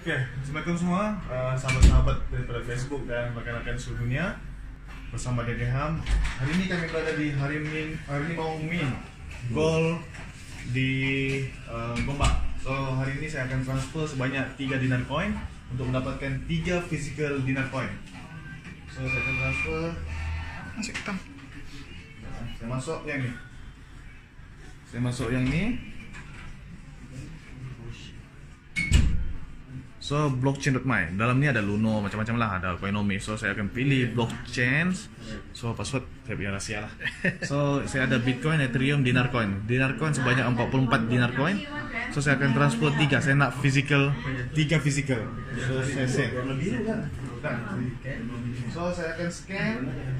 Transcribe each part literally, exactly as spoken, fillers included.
Oke, assalamualaikum semua, uh, sahabat-sahabat daripada Facebook dan rakan-rakan seluruh dunia. Bersama Dede Ham. Hari ini kami berada di Harimin, Harimau Min Gold di uh, Gombak. So hari ini saya akan transfer sebanyak tiga dinar coin untuk mendapatkan tiga physical dinar coin. So saya akan transfer. Masuk hitam. Saya masuk yang ni. Saya masuk yang ni. So blockchain dot my, dalam ni ada Luno, macam-macam lah, ada Coinomi. So saya akan pilih blockchain. So password saya punya rahsia lah. So saya ada Bitcoin, Ethereum, dinar coin. Dinar coin sebanyak empat puluh empat dinar coin. So saya akan transfer tiga. Saya nak physical, tiga physical. So saya send. So saya akan scan.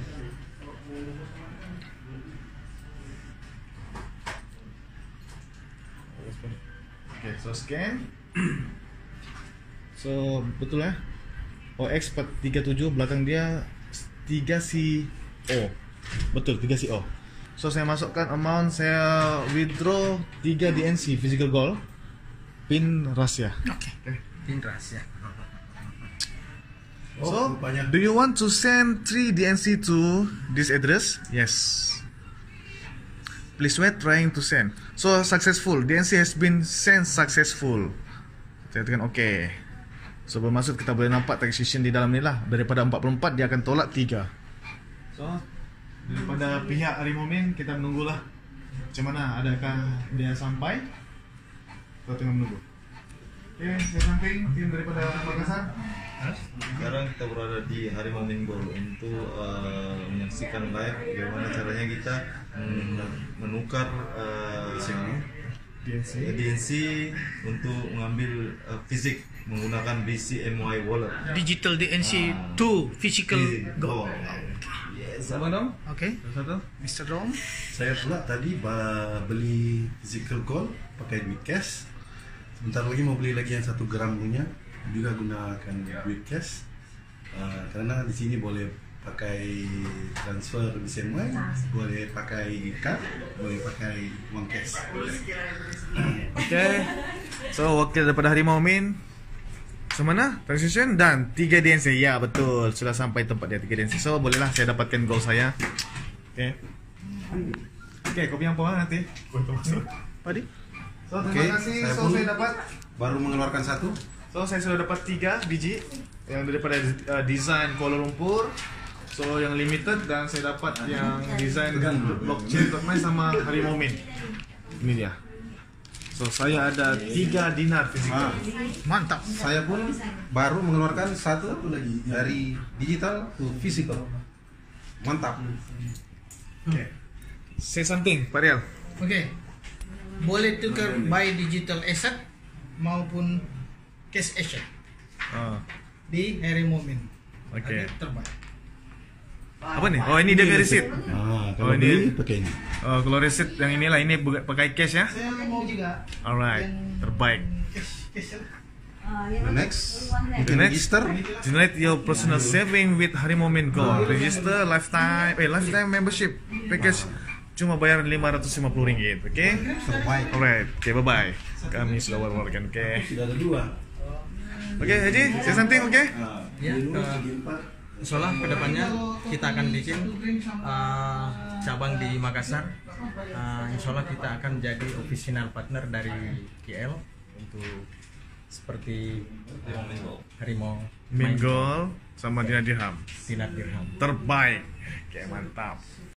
Okay, so scan. So betul lah. O X empat tiga tujuh, belakang dia tiga C O. Betul, tiga C O. So saya masukkan amount, saya withdraw tiga D N C physical gold. Pin rahsia. Oke. Okay. Pin rahsia. So, do you want to send three D N C to this address? Yes. Please wait, trying to send. So successful. D N C has been sent successful. Saya tekan OK. So bermaksud kita boleh nampak transaction di dalam ni lah. Daripada empat puluh empat dia akan tolak tiga. So daripada pihak Harimau Min kita menunggulah macam mana, adakah dia sampai. Kita tengah menunggu. Oke, saya samping tim daripada Makassar. Sekarang kita berada di Harimau Min Gold untuk uh, menyaksikan live bagaimana caranya kita menukar uh, D N C. D N C untuk mengambil uh, fisik menggunakan B C M Y wallet. Digital D N C uh, to physical gold. Yes. Sama dong? Oke. Okay. Satu. mister Dom. Saya pula tadi beli physical gold pakai duit cash. Sebentar lagi mau beli lagi yang satu gram punya, juga gunakan duit cash. Uh, karena di sini boleh pakai transfer B C M Y, boleh pakai card, boleh pakai uang cash. Oke. Okay. So wakil daripada Harimau Min. Semana? Transaction dan tiga D N C. Ya betul, sudah sampai tempat dia tiga D N C. So bolehlah saya dapatkan gold saya. Oke. Okay. Oke, okay, kopi yang apa nanti? Padi. So terima Okay, kasih. saya So pun saya dapat baru mengeluarkan satu. So saya sudah dapat tiga biji yang daripada uh, desain Kuala Lumpur. So yang limited, dan saya dapat yang desain blockchain dot my sama Harimau Min. Ini dia. So saya ada tiga dinar physical. Ah, Mantap. saya pun baru mengeluarkan satu lagi dari digital ke physical. Mantap. Oke. Okay. Say something, Pak Rial. Oke. Okay. Boleh tukar buy digital asset maupun cash asset Oh. di Harimau Min. Oke. Ada terbaik. Apa nih? Oh ini dia ke receipt. Ah, Oh, kalau ini- beli pakai ini. Oh kalau receipt yang inilah, ini buka- pakai cash ya. Saya mau juga. Alright, yang terbaik. Cash, cash. The next, you The can next, register. generate your personal saving with Harimau Min Gold. Register lifetime, eh lifetime membership package. Cuma bayar lima ratus lima puluh ringgit, oke? Okay? Terbaik. Alright, oke, okay, bye bye. Kami sudah war-warkan, oke? Okay. Sudah ada dua. Oke, okay, Haji, say something, oke? Okay? Ya, ke, Insyaallah kedepannya kita akan bikin uh, cabang di Makassar. Uh, Insyaallah kita akan jadi official partner dari K L untuk seperti Harimau Min Gold sama Dinar Dirham. Dinar Dirham. Terbaik. Oke, okay, mantap.